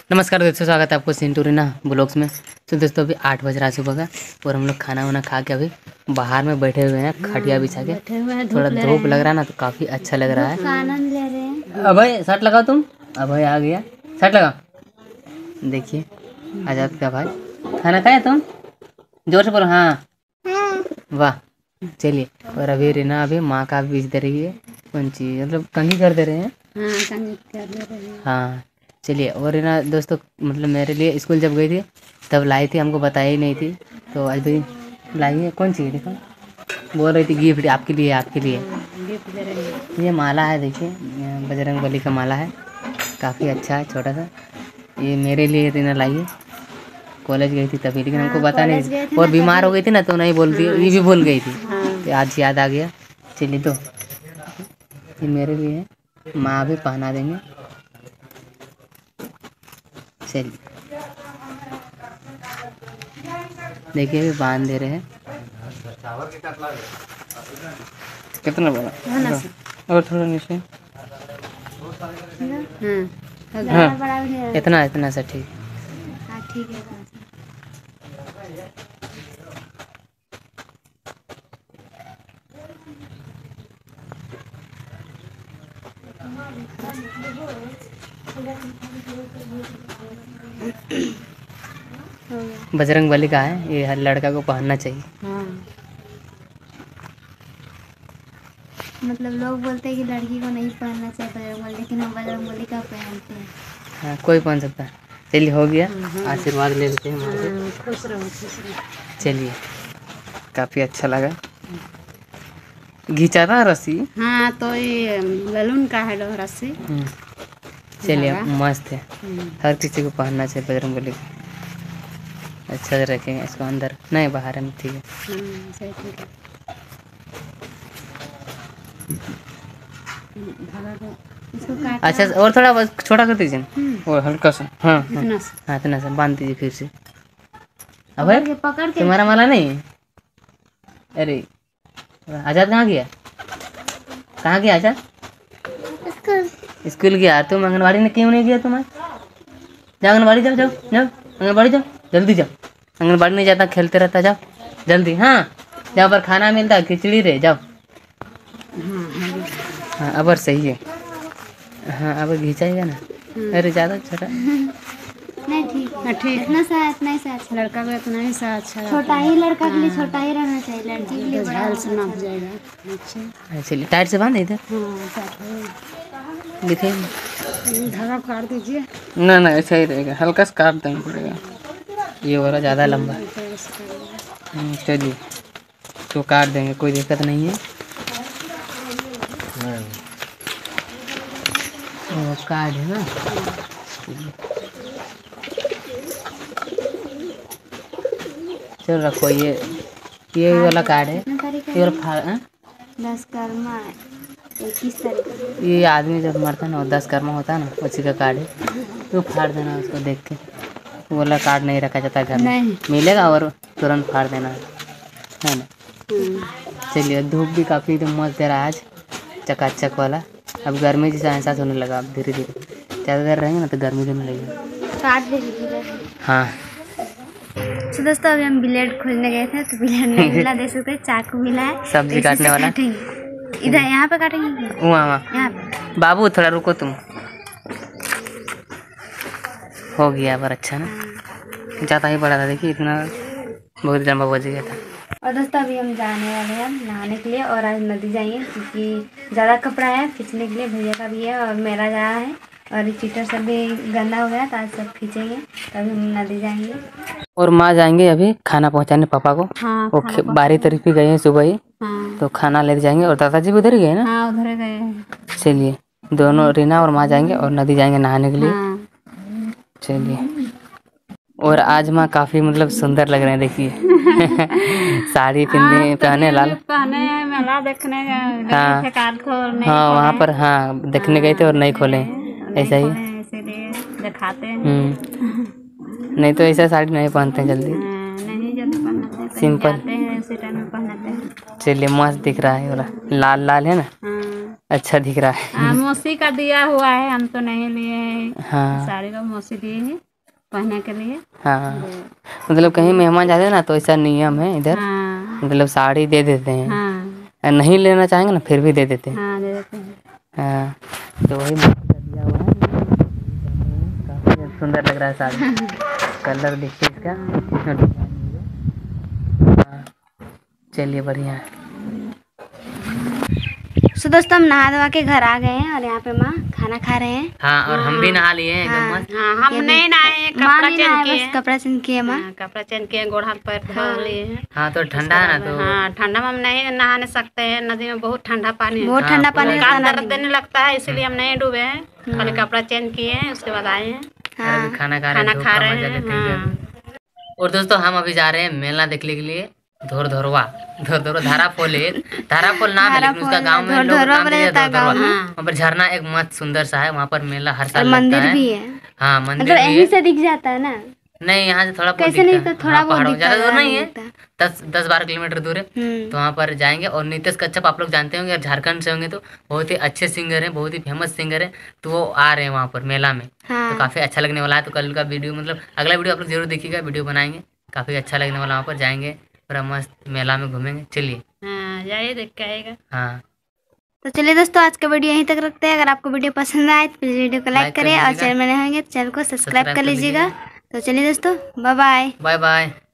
नमस्कार दोस्तों, स्वागत है आपको सिंटू रीना ब्लॉग्स में। तो दोस्तों अभी 8 बज रहा सुबह का और हम लोग खाना वाना खा के अभी बाहर में बैठे हुए हैं खटिया बिछा के। थोड़ा धूप लग रहा है ना, तो काफ़ी अच्छा लग रहा है। आनंद ले रहे हैं। अभय शर्ट लगाओ तुम। अभय आ गया, शर्ट लगाओ। देखिए आजाद का भाई। खाना खाया तुम? जोर से बोलो। हाँ वाह। चलिए, और अभी रीना अभी माँ का बीज दे रही है। कौन चीज़ मतलब कंघी कर दे रहे हैं। हाँ चलिए। और रीना दोस्तों मतलब मेरे लिए स्कूल जब गई थी तब लाई थी, हमको बताई ही नहीं थी। तो आज भी लाई है। कौन सी देखो, बोल रही थी गिफ्ट आपके लिए, आपके लिए गिफ्ट दे रहे हैं। ये माला है। देखिए बजरंगबली का माला है, काफ़ी अच्छा है, छोटा सा। ये मेरे लिए रीना लाई है। कॉलेज गई थी तभी, लेकिन हमको बता नहीं थी। और बीमार हो गई थी ना तो नहीं बोलती, ये भी भूल गई थी। तो आज याद आ गया। चलिए तो ये मेरे लिए है, माँ भी पहना देंगे। चलिए देखिए अभी बांध दे रहे हैं। कितना बड़ा और थोड़ा नीचे। हाँ इतना इतना सा ठीक। हाँ ठीक है। बजरंगबली का है, ये हर लड़का को पहनना चाहिए। हाँ। मतलब लोग बोलते हैं कि लड़की को नहीं पहनना चाहिए बजरंगबली, लेकिन हम बजरंगबली का पहनते हैं। हाँ कोई पहन सकता है। चलिए हो गया, आशीर्वाद ले लेते हैं हमारे। खुश रहो खुश रहो। चलिए काफ़ी अच्छा लगा। घिंचा था रस्सी। हाँ तो ये ललून का है रस्सी। चलिए मस्त है, हर किसी को पहनना चाहिए बजरंगबली को। अच्छा से रखेंगे इसको, अंदर नहीं बाहर है। ठीक है। सही ठीक है। इसको काट अच्छा और थोड़ा बस छोटा कर दीजिए और हल्का सा। हाँ हाँ हाँ इतना सा बांध दीजिए फिर से। अब पकड़ के तुम्हारा माला नहीं है? अरे आजाद कहाँ गया? कहाँ गया आजाद? स्कूल गया। तुम आंगनबाड़ी में क्यों नहीं गया? तुम जाओ आंगनबाड़ी, जाओ जाओ जाओ आंगनबाड़ी जाओ, जल्दी जाओ। आंगनबाड़ी नहीं जाता, खेलते रहता, जाओ जल्दी। हाँ जहाँ पर खाना मिलता है खिचड़ी रहे, जाओ। हाँ अब सही है। हाँ अब घिंचाएगा ना। अरे ज़्यादा छोटा नहीं ठीक है। ठीक इतना सा इतना ही सा अच्छा लड़का को इतना ही सा अच्छा, छोटा ही लड़का के लिए छोटा ही रहना चाहिए, लड़की के लिए बड़ा से नाप जाएगा। अच्छा चलिए टाइट से बांध इधर। दिखे धागा काट दीजिए। ना ना ऐसा ही रहेगा, हल्का सा काट देना पड़ेगा। ये वाला ज़्यादा लंबा। चलिए तो काट देंगे, कोई दिक्कत नहीं है। कार्ड है ना। चलो रखो, ये वाला कार्ड है। ये वाला 10 कर्मा 21 तारीख। ये आदमी जब मरता है ना, 10 कर्मा होता है ना, उसी का कार्ड है। तो फाड़ देना उसको देख के। वो वाला कार्ड नहीं रखा जाता घर में, मिलेगा और तुरंत फाड़ देना है ना। चलिए धूप भी काफ़ी एकदम मस्त दे रहा है आज, चकाचक वाला। अब गर्मी जैसा एहसास होने लगा। अब धीरे धीरे ज़्यादा देर रहेंगे ना तो गर्मी देने लगेगी। काट दीजिए। हाँ तो दोस्तों अभी हम ब्लेड खोलने गए थे तो ब्लेड नहीं मिला, देख सकते चाकू मिला है। सब्जी काटने वाला इधर यहाँ पे काटेंगे। वहाँ यहाँ पे बाबू थोड़ा रुको तुम। हो गया पर अच्छा ना, ज़्यादा ही बड़ा था। देखिए इतना बहुत लंबा बज गया था। और दोस्तों अभी हम जाने वाले हैं नहाने के लिए, और आज नदी जाएंगे क्योंकि ज़्यादा कपड़ा है खींचने के लिए। भैया का भी है और मेरा जा रहा है, और चीटर सब भी गंदा हो गया तो आज सब खींचेंगे, तभी हम नदी जाएंगे। और माँ जाएंगे अभी खाना पहुँचाने पापा को। हाँ, वो बारी तरफ ही गए हैं सुबह ही। हाँ, तो खाना लेके जाएंगे। और दादाजी भी उधर ही गए ना। हाँ उधर गए हैं। चलिए दोनों रीना और माँ जाएंगे और नदी जाएंगे नहाने के लिए। हाँ। चलिए। और आज माँ काफी मतलब सुंदर लग रहे हैं, देखिए साड़ी पहने लाल पहने मेला देखने हाँ हाँ वहाँ पर हाँ देखने गए थे और नहीं खोले, ऐसा ही दिखाते हैं। नहीं तो ऐसा साड़ी नहीं पहनते जल्दी, नहीं जल्दी पहनते, सिंपल। उसी टाइम में पहनते हैं। चलिए मस्त दिख रहा है, वाला लाल लाल है ना। अच्छा दिख रहा है। मौसी का दिया हुआ है, हम तो नहीं लिए हैं। हाँ साड़ी का मौसी दिए है पहनने के लिए। हाँ, मतलब कहीं मेहमान जाते हैं ना तो ऐसा नियम है इधर, हाँ मतलब साड़ी दे देते हैं। हाँ नहीं लेना चाहेंगे ना फिर भी दे देते हैं। हाँ, दे देते हैं। हाँ, तो वही मौसी का दिया हुआ है, काफी सुंदर लग रहा है साड़ी। कलर देखिए इसका। हाँ, चलिए बढ़िया है। सो दोस्तों हम नहा धोवा के घर आ गए हैं और यहाँ पे माँ खाना खा रहे हैं। हाँ, और हम भी नहा लिए हैं एकदम मस्त। हाँ, हम नहीं नहाए हैं, माँ कपड़ा नहीं चेंज नहाए, किए बस कपड़ा चेंज किए माँ। कपड़ा चेंज किए, गोड़ हाथ पैर धो लिए हैं। हाँ, तो ठंडा है ना, तो हाँ, ठंडा में हम नहीं नहा नहीं सकते हैं, नदी में बहुत ठंडा पानी है। बहुत ठंडा पानी पूरा रहता कान है दर्द देने लगता है, इसीलिए हम नहीं डूबे हैं। खाली कपड़ा चेंज किए हैं, उसके बाद आए हैं। और अभी खाना खा रहे हैं, धूप का मजा लेते हैं अभी। और दोस्तों हम अभी जा रहे हैं मेला देखने के लिए, धोरधोरवा धाराफोल है। धाराफोल नाम है लेकिन उसका गांव में लोग नाम दिया धोरधोरवा। वहाँ पर झरना एक मस्त सुंदर सा है, वहाँ पर मेला हर साल लगता मंदिर है। भी है, हाँ, मंदिर मतलब भी यहीं है। से दिख जाता है ना। नहीं, यहाँ से थोड़ा बहुत कैसे नहीं, दिखता है। तो थोड़ा हाँ, बहुत पहाड़ों, दिखता ज्यादा दूर है, नहीं है, दिखता। 10-12 किलोमीटर दूर है। तो वहाँ पर जाएंगे। और नीतीश कश्यप आप लोग जानते होंगे, झारखंड से होंगे, तो बहुत ही अच्छे सिंगर हैं, बहुत ही फेमस सिंगर है। तो वो आ रहे हैं वहाँ पर मेला में। तो काफी अच्छा लगने वाला है। तो कल का वीडियो, मतलब अगला वीडियो आप लोग जरूर देखिएगा, वीडियो बनाएंगे, काफी अच्छा लगने वाला। वहाँ पर जाएंगे, पूरा मस्त मेला में घूमेंगे। चलिए जाइए, देख के आएगा। हाँ, तो चलिए दोस्तों आज का वीडियो यहीं तक रखते हैं। अगर आपको वीडियो पसंद आए तो प्लीज वीडियो को लाइक करें और चैनल में नए होंगे तो चैनल को सब्सक्राइब कर लीजिएगा। तो चलिए दोस्तों, बाय बाय। Bye bye.